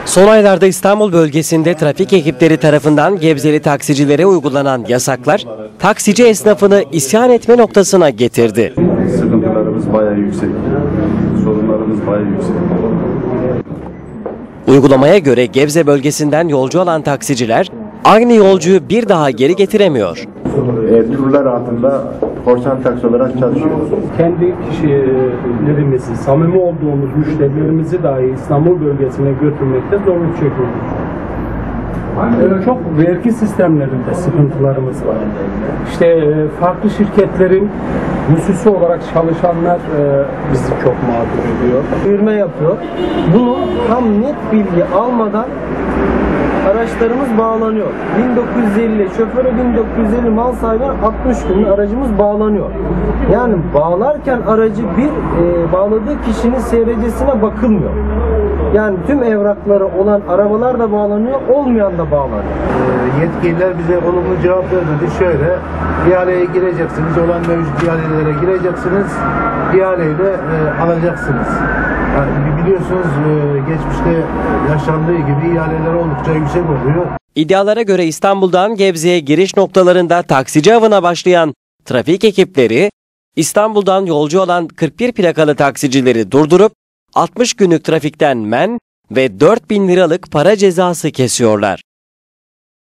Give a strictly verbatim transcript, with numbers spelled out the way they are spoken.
Son aylarda İstanbul bölgesinde trafik ekipleri tarafından Gebzeli taksicilere uygulanan yasaklar, taksici esnafını isyan etme noktasına getirdi. Sıkıntılarımız bayağı yüksek, sorunlarımız bayağı yüksek. Uygulamaya göre Gebze bölgesinden yolcu alan taksiciler, aynı yolcuyu bir daha geri getiremiyor. E, turlar altında korsan taksi olarak çalışıyoruz. Kendi kişilerimizi, samimi olduğumuz müşterilerimizi dahi İstanbul bölgesine götürmekte zorluk çekiyoruz. Ee, çok vergi sistemlerinde sıkıntılarımız var. İşte farklı şirketlerin müsüsü olarak çalışanlar e, bizi çok mağdur ediyor. Yürüme yapıyor. Bunu tam net bilgi almadan araçlarımız bağlanıyor. bin dokuz yüz elli, şoföre bin dokuz yüz elli, mal sahibine altmış gün aracımız bağlanıyor. Yani bağlarken aracı bir e, bağladığı kişinin S R C'sine bakılmıyor. Yani tüm evrakları olan arabalar da bağlanıyor, olmayan da bağlanıyor. E, yetkililer bize olumlu cevap verdi. Şöyle, ihaleye gireceksiniz, olan mevcut ihalelere gireceksiniz, ihaleyi de e, alacaksınız. Yani biliyorsunuz e, geçmişte yaşandığı gibi ihaleler oldukça yüksek oluyor. İddialara göre İstanbul'dan Gebze'ye giriş noktalarında taksici avına başlayan trafik ekipleri, İstanbul'dan yolcu olan kırk bir plakalı taksicileri durdurup altmış günlük trafikten men ve dört bin liralık para cezası kesiyorlar.